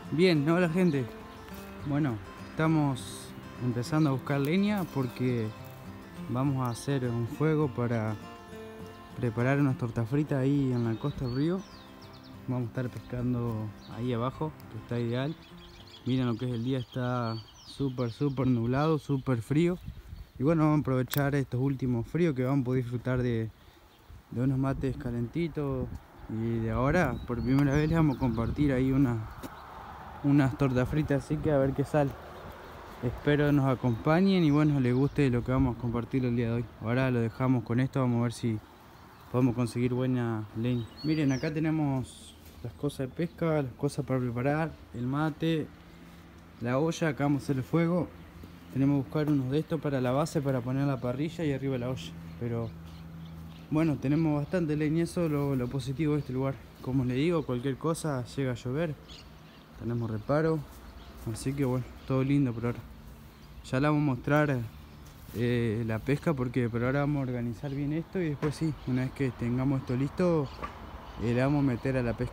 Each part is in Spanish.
Bien, hola gente. Bueno, estamos empezando a buscar leña porque vamos a hacer un fuego para preparar unas tortas fritas ahí en la costa del río. Vamos a estar pescando ahí abajo, que está ideal. Miren lo que es el día, está súper nublado, súper frío. Y bueno, vamos a aprovechar estos últimos fríos que vamos a poder disfrutar de unos mates calentitos. Y de ahora, por primera vez, les vamos a compartir ahí unas tortas fritas, así que a ver qué sale. Espero nos acompañen y bueno, les guste lo que vamos a compartir el día de hoy. Ahora lo dejamos con esto, vamos a ver si podemos conseguir buena leña. Miren, acá tenemos las cosas de pesca, las cosas para preparar, el mate, la olla. Acá vamos a hacer el fuego. Tenemos que buscar unos de estos para la base, para poner la parrilla y arriba la olla. Pero bueno, tenemos bastante leña, eso es lo positivo de este lugar. Como les digo, cualquier cosa, llega a llover, tenemos reparo. Así que bueno, todo lindo por ahora. Ya la vamos a mostrar la pesca porque por ahora vamos a organizar bien esto y después sí, una vez que tengamos esto listo, le vamos a meter a la pesca.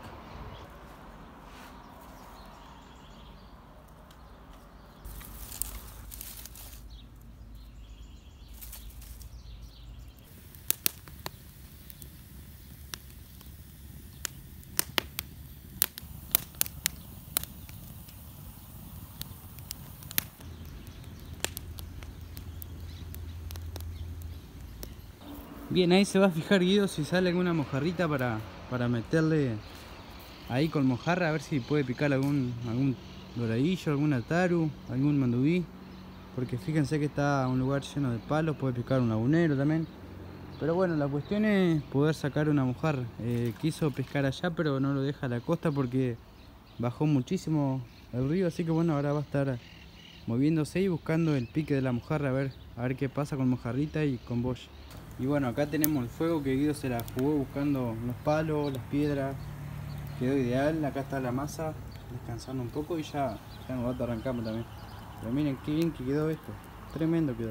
Bien, ahí se va a fijar Guido si sale alguna mojarrita para meterle ahí con mojarra, a ver si puede picar algún doradillo, algún taru, algún mandubí. Porque fíjense que está un lugar lleno de palos, puede picar un lagunero también. Pero bueno, la cuestión es poder sacar una mojarra. Quiso pescar allá, pero no lo deja a la costa porque bajó muchísimo el río. Así que bueno, ahora va a estar moviéndose y buscando el pique de la mojarra, a ver qué pasa con mojarrita y con boya. Y bueno, acá tenemos el fuego que Guido se la jugó buscando los palos, las piedras. Quedó ideal. Acá está la masa descansando un poco y ya nos va a arrancar también. Pero miren qué bien que quedó esto, tremendo quedó.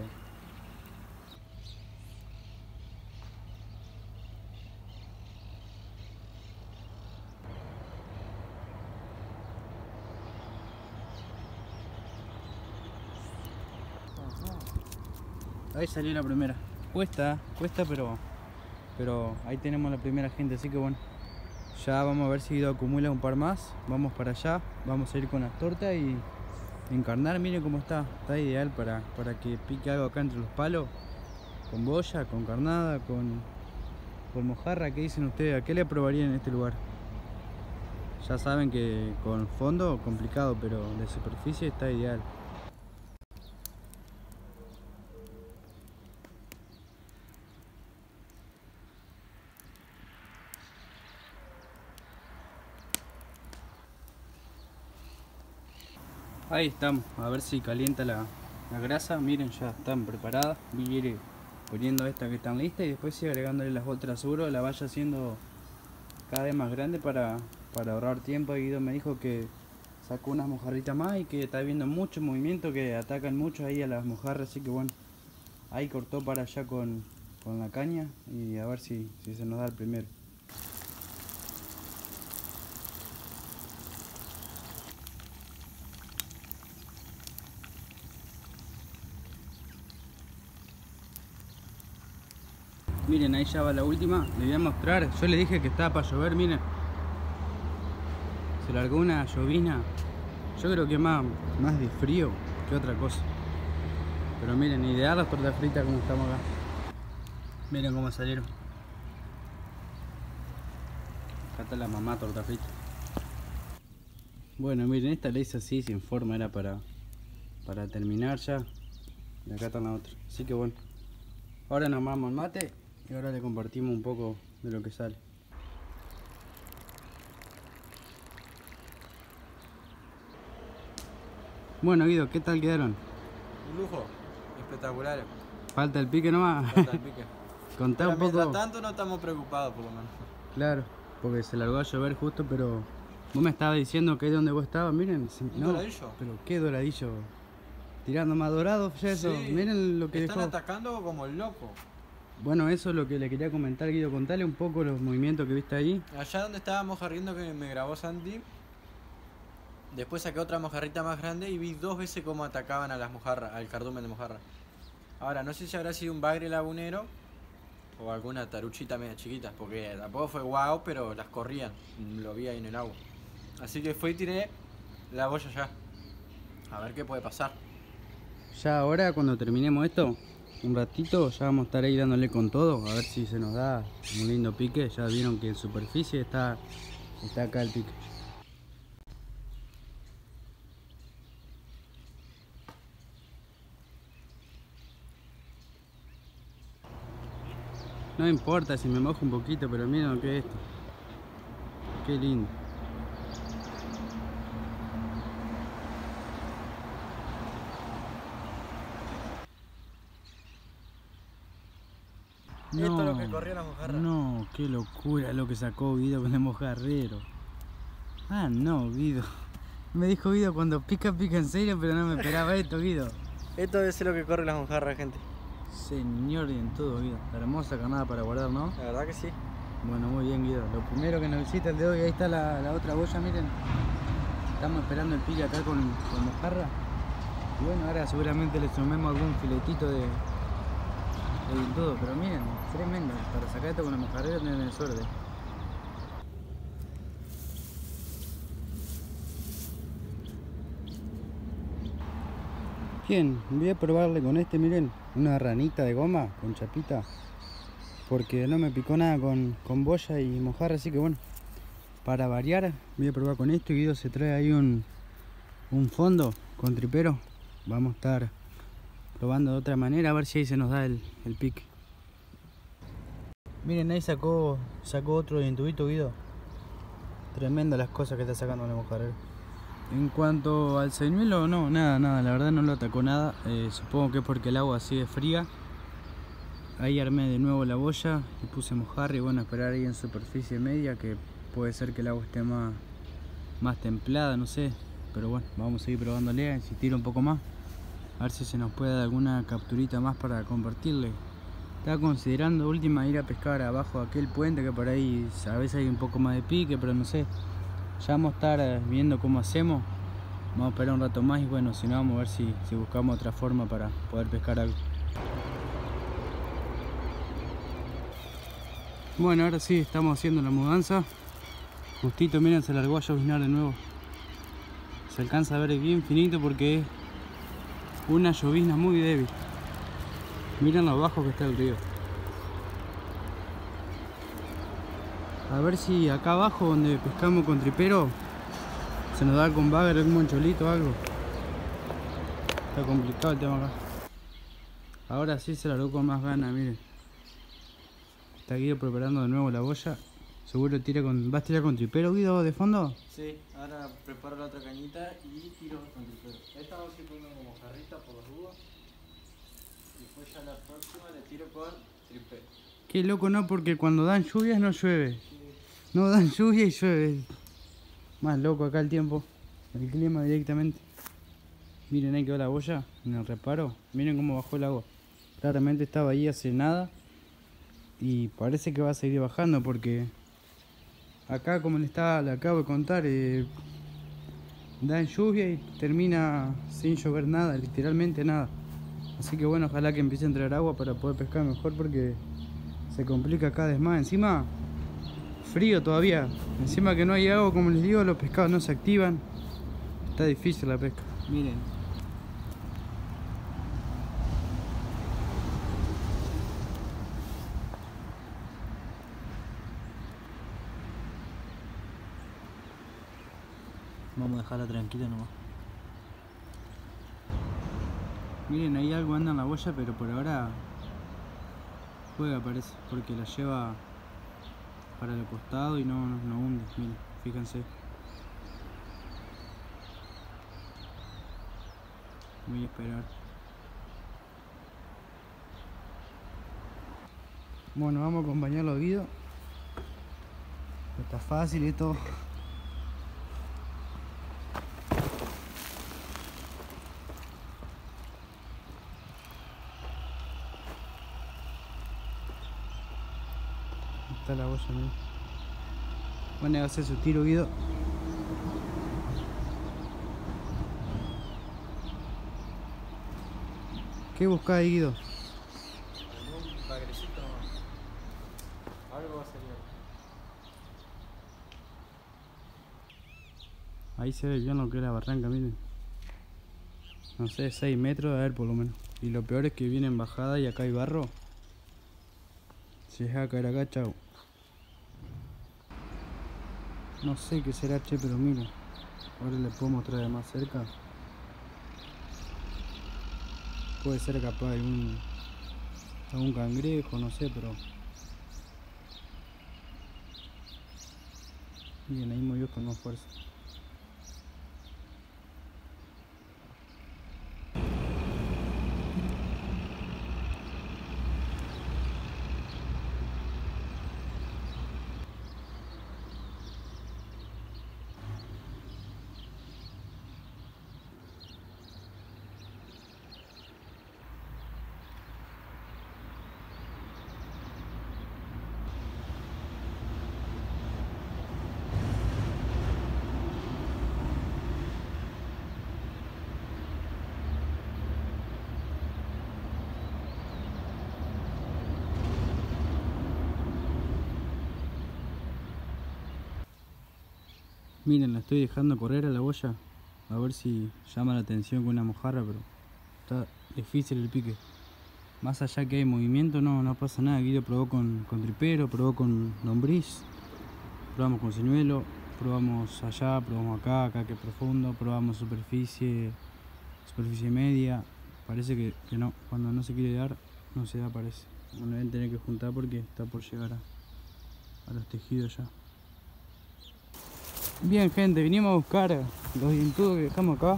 Ahí salió la primera. Cuesta, pero ahí tenemos la primera gente, así que bueno. Ya vamos a ver si Guido acumula un par más. Vamos para allá, vamos a ir con las tortas y encarnar. Miren cómo está ideal para que pique algo acá entre los palos. Con boya, con carnada, con mojarra. ¿Qué dicen ustedes? ¿A qué le aprobarían en este lugar? Ya saben que con fondo complicado, pero de superficie está ideal. Ahí estamos, a ver si calienta la grasa. Miren, ya están preparadas. Voy a ir poniendo estas que están listas y después ir agregándole las otras. Seguro la vaya haciendo cada vez más grande para ahorrar tiempo. Guido me dijo que sacó unas mojarritas más y que está viendo mucho movimiento, que atacan mucho ahí a las mojarras. Así que bueno, ahí cortó para allá con la caña y a ver si se nos da el primero. Miren, ahí ya va la última. Les voy a mostrar. Yo le dije que estaba para llover, miren. Se largó una llovizna. Yo creo que más de frío que otra cosa. Pero miren, ideal las tortas fritas como estamos acá. Miren cómo salieron. Acá está la mamá torta frita. Bueno, miren, esta la hice así, sin forma, era para terminar ya. Y acá está la otra. Así que bueno. Ahora nos vamos al mate y ahora le compartimos un poco de lo que sale. Bueno, Guido, ¿qué tal quedaron? Un lujo, espectacular. Falta el pique nomás. Falta el pique. Contá Pero un poco. mientras tanto no estamos preocupados por lo menos. Claro, porque se largó a llover justo, pero vos me estabas diciendo que es donde vos estabas, miren. ¿Un doradillo? Pero qué doradillo. Tirando más dorado, ya eso. Sí, miren lo que están dejó. atacando como el loco. Bueno, eso es lo que le quería comentar, Guido. Contale un poco los movimientos que viste ahí. Allá donde estábamos riendo que me grabó Santi, Después saqué otra mojarrita más grande y vi 2 veces cómo atacaban a las mojarras, al cardumen de mojarra. Ahora, no sé si habrá sido un bagre lagunero o alguna taruchita media chiquita, porque tampoco fue guau, pero las corrían. Lo vi ahí en el agua. Así que fui y tiré la boya ya. A ver qué puede pasar. Ya ahora, cuando terminemos esto, un ratito, ya vamos a estar ahí dándole con todo, a ver si se nos da un lindo pique. Ya vieron que en superficie está acá el pique. No importa si me mojo un poquito, pero miren lo que es esto. Qué lindo. Esto es lo que corrió la mojarra. No, qué locura lo que sacó Guido con el mojarrero. Ah, no, Guido. Me dijo Guido cuando pica, pica en serio, pero no me esperaba esto, Guido. Esto es lo que corre las mojarras, gente. Señor, y en todo, Guido. Hermosa carnada para guardar, ¿no? La verdad que sí. Bueno, muy bien, Guido. Lo primero que nos visita el de hoy, ahí está la otra boya, miren. Estamos esperando el pique acá con mojarra. Y bueno, ahora seguramente le sumemos algún filetito de todo. Pero miren, tremendo. Para sacar esto con el mojarrero tienen suerte. Bien, voy a probarle con este, miren, una ranita de goma con chapita. Porque no me picó nada con boya y mojarra, así que bueno, para variar voy a probar con esto. Y Guido se trae ahí un fondo con tripero. Vamos a estar probando de otra manera, a ver si ahí se nos da el pique. Miren, ahí sacó otro dientubito, Guido. Tremendo las cosas que está sacando el mojarrero. En cuanto al señuelo, no, nada, la verdad no lo atacó nada. Supongo que es porque el agua sigue fría. Ahí armé de nuevo la boya y puse mojarra y bueno, esperar ahí en superficie media, que puede ser que el agua esté más templada, no sé. Pero bueno, vamos a seguir probándole, a insistir un poco más. A ver si se nos puede dar alguna capturita más para compartirle. Estaba considerando última ir a pescar abajo de aquel puente, que por ahí a veces hay un poco más de pique, pero no sé. Ya vamos a estar viendo cómo hacemos. Vamos a esperar un rato más y bueno, si no vamos a ver si buscamos otra forma para poder pescar algo. Bueno, ahora sí, estamos haciendo la mudanza. Justito, miren, se largó a lloviznar de nuevo. Se alcanza a ver bien finito porque es una llovizna muy débil. Miren lo bajo que está el río. A ver si acá abajo donde pescamos con tripero se nos da con bagre, algún moncholito o algo. Está complicado el tema acá. Ahora sí se largó con más ganas, miren. Está Guido preparando de nuevo la boya. Seguro ¿vas a tirar con tripero, Guido, de fondo? Sí, ahora preparo la otra cañita y tiro con tripero. Esta vamos a ir poniendo como mojarrita por las dudas. Y después ya la próxima le tiro con tripero. Qué loco, ¿no? Porque cuando dan lluvias no llueve. Sí. No dan lluvia y llueve. Más loco acá el tiempo. El clima directamente. Miren, ahí quedó la boya en el reparo. Miren cómo bajó el agua. Claramente estaba ahí hace nada. Y parece que va a seguir bajando porque acá, como le acabo de contar, dan lluvia y termina sin llover nada, literalmente nada. Así que bueno, ojalá que empiece a entrar agua para poder pescar mejor porque se complica cada vez más. Encima, frío todavía. Encima que no hay agua, como les digo, los pescados no se activan. Está difícil la pesca. Miren. Vamos a dejarla tranquila nomás. Miren, ahí algo anda en la boya, pero por ahora juega, parece, porque la lleva para el costado y no hunde. Miren, fíjense. Voy a esperar. Bueno, vamos a acompañarlo a Guido. Está fácil esto. Está la boya, ¿no? Bueno, va a hacer su tiro, Guido. ¿Qué buscás, Guido? Un bagrecito nomás. Algo va a salir. Ahí se ve bien lo que es la barranca, miren. No sé, 6 metros de haber por lo menos. Y lo peor es que viene en bajada y acá hay barro. Si deja caer acá, chau. No sé qué será, che, pero mira. Ahora le puedo mostrar de más cerca. Puede ser capaz de algún cangrejo, no sé, pero... Bien, ahí movió con más fuerza. Miren, la estoy dejando correr a la boya. A ver si llama la atención con una mojarra, pero está difícil el pique. Más allá que hay movimiento, no pasa nada. Guido probó con tripero, probó con lombriz, probamos con señuelo, probamos allá, probamos acá que es profundo, probamos superficie media. Parece que no, cuando no se quiere dar, no se da, parece. Bueno, deben tener que juntar porque está por llegar a los tejidos ya. Bien, gente, vinimos a buscar los dientudos que dejamos acá.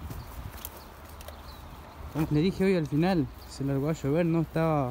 Como le dije hoy, al final se largó a llover, no estaba...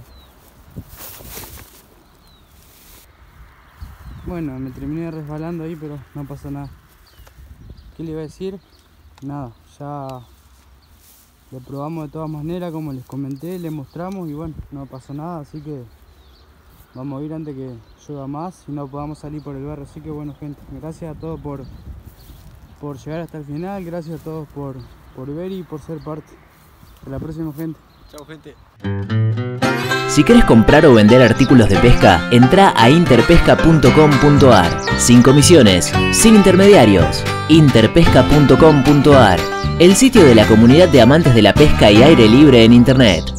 Bueno, me terminé resbalando ahí, pero no pasa nada. ¿Qué le iba a decir? Nada, ya lo probamos de todas maneras, como les comenté, les mostramos y bueno, no pasó nada, así que vamos a ir antes que llueva más y no podamos salir por el barro. Así que bueno, gente, gracias a todos por llegar hasta el final, gracias a todos por ver y por ser parte. Hasta la próxima, gente. Chau, gente. Si querés comprar o vender artículos de pesca, entra a interpesca.com.ar. Sin comisiones, sin intermediarios. interpesca.com.ar, el sitio de la comunidad de amantes de la pesca y aire libre en internet.